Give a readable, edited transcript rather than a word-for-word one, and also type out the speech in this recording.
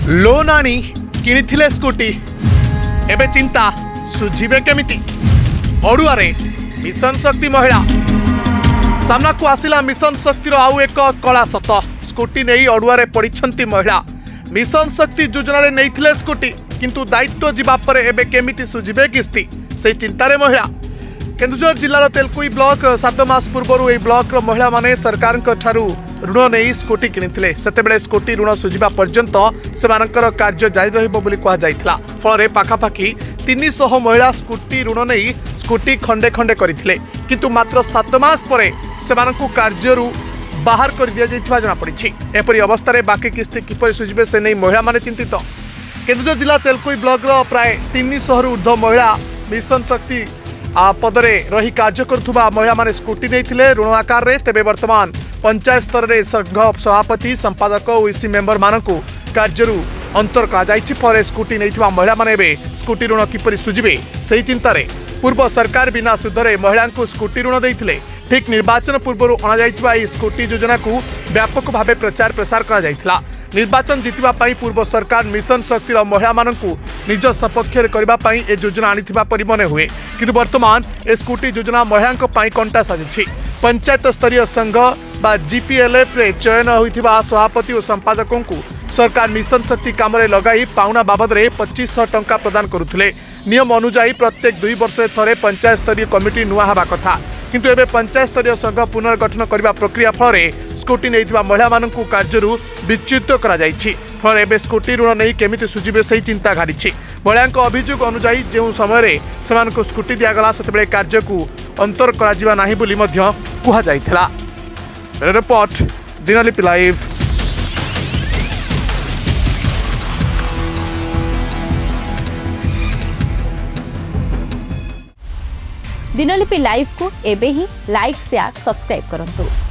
Loan आनी किनिथिले scooty एबे चिंता सुझिबे केमिति अड़ुआरे मिशन शक्ति महिला सामना को आसिला मिशन शक्तिर आउ एक कला सत स्कूटी नहीं अड़ुआरे पड़िछंती महिला मिशन शक्ति योजना रे नैथिले स्कूटी किंतु दायित्व जीवा परे एबे केमिति सुझिबे किस्ती से चिंतारे महिला केन्दुझर जिलार तेलकुई ब्लॉक 7 मास पूर्व ब्लॉक महिला माने सरकार ऋण नहीं स्कूटी किनिथिले सेतेबेले स्कूटी ऋण सुझिबा पर्यंत सेमानकर कार्य जारी रहिबो बोली कहा जायथिला फल पाखापाखि 300 महिला स्कूटी ऋण नहीं स्कूटी खंडे खंडे करथिले किंतु मात्र 7 मास परे सेमानकु कार्यरु बाहर कर दिया जायथिबा जना पड़िछि एपरि अवस्था रे बाकी किस्ती किपरि सुझिबे से नहीं महिला माने चिंतित केन्दुझर जिला तेलकुई ब्लॉक प्राय 300 रु ऊर्ध्व महिला मिशन शक्ति पदरे रही कार्य करुवा महिला माने स्कूटी नहीं ऋण आकार रे तेबे वर्तमान पंचायत स्तर में संघ सभापति संपादक और ईसी मेंबर मानकु कार्यरु अंतर कर स्कूटी नहीं महिला माने स्कूटी ऋण किपरि सुझिबे सही चिंतार पूर्व सरकार बिना सुधरे महिला को स्कूटी ऋण देते ठीक निर्वाचन पूर्व अणा स्कूटी योजना को व्यापक भाव प्रचार प्रसार करा निर्वाचन जीतिबा पाई पूर्व सरकार मिशन शक्ति महिला मानकु निज सपक्ष करने ए योजना आनिथिबा परि मने हुए किंतु वर्तमान ए स्कूटी योजना महिला पाई कंटा साजिछि पंचायत स्तरीय संघ बा जीपीएलएफ रे चयन होइथिबा सभापति और संपादकों को सरकार मिशन शक्ति काम रे लगाई पाउना बाबद रे 2500 टंका प्रदान करुथिले नियम अनुसार प्रत्येक 2 वर्ष थरे पंचायत स्तरीय कमिटी नुआ हवा कथा किंतु एबे पंचायत स्तरीय संघ पुनर्गठन करबा प्रक्रिया फल स्कूटी नहीं महिला मानकु कार्यरु विच्युत करा जायछि फल एबे स्कूटी ऋण नहीं केमिति सुझिबे सही चिंता घारिछि महिला अभियोग अनुसार जो समय से स्कूटी दिगला से कार्य को अंतर करा नाही बोली मध्य कुहा जायथिला। Report Dinalipi live. Dinalipi live को एबे ही लाइक शेयर सब्सक्राइब करंतु।